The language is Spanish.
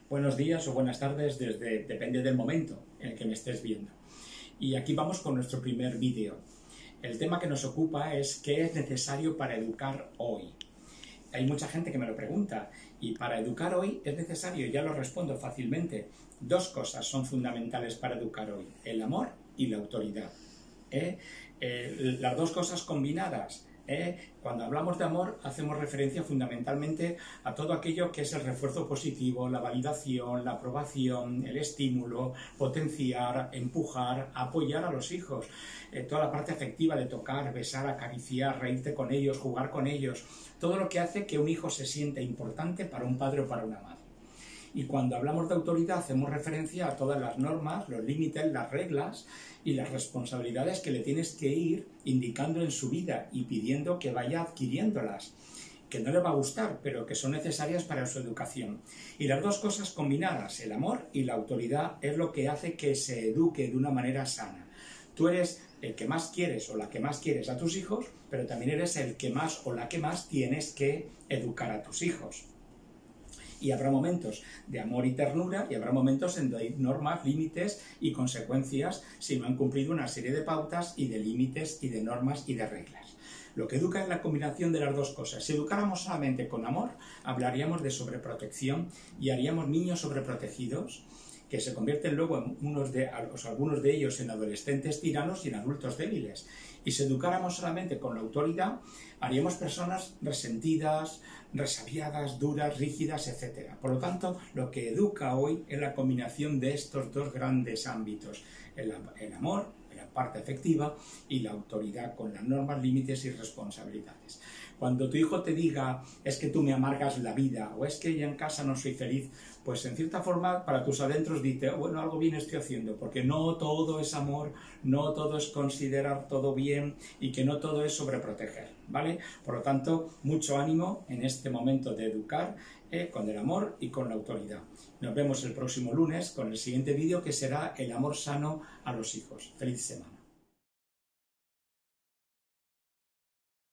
Buenos días o buenas tardes, depende del momento en el que me estés viendo. Y aquí vamos con nuestro primer vídeo. El tema que nos ocupa es ¿qué es necesario para educar hoy? Hay mucha gente que me lo pregunta y para educar hoy es necesario, ya lo respondo fácilmente, dos cosas son fundamentales para educar hoy: el amor y la autoridad. Las dos cosas combinadas. Cuando hablamos de amor hacemos referencia fundamentalmente a todo aquello que es el refuerzo positivo, la validación, la aprobación, el estímulo, potenciar, empujar, apoyar a los hijos, toda la parte afectiva de tocar, besar, acariciar, reírte con ellos, jugar con ellos, todo lo que hace que un hijo se sienta importante para un padre o para una madre. Y cuando hablamos de autoridad hacemos referencia a todas las normas, los límites, las reglas y las responsabilidades que le tienes que ir indicando en su vida y pidiendo que vaya adquiriéndolas, que no le va a gustar, pero que son necesarias para su educación. Y las dos cosas combinadas, el amor y la autoridad, es lo que hace que se eduque de una manera sana. Tú eres el que más quieres o la que más quieres a tus hijos, pero también eres el que más o la que más tienes que educar a tus hijos. Y habrá momentos de amor y ternura y habrá momentos en donde hay normas, límites y consecuencias si no han cumplido una serie de pautas y de límites y de normas y de reglas. Lo que educa es la combinación de las dos cosas. Si educáramos solamente con amor, hablaríamos de sobreprotección y haríamos niños sobreprotegidos que se convierten luego en algunos de ellos en adolescentes tiranos y en adultos débiles. Y si educáramos solamente con la autoridad, haríamos personas resentidas, resabiadas, duras, rígidas, etc. Por lo tanto, lo que educa hoy es la combinación de estos dos grandes ámbitos: el amor, la parte afectiva, y la autoridad con las normas, límites y responsabilidades. Cuando tu hijo te diga es que tú me amargas la vida o es que ya en casa no soy feliz, pues en cierta forma para tus adentros dite, bueno, algo bien estoy haciendo, porque no todo es amor, no todo es considerar todo bien y que no todo es sobreproteger, ¿vale? Por lo tanto, mucho ánimo en este momento de educar con el amor y con la autoridad. Nos vemos el próximo lunes con el siguiente vídeo, que será el amor sano a los hijos. ¡Feliz semana!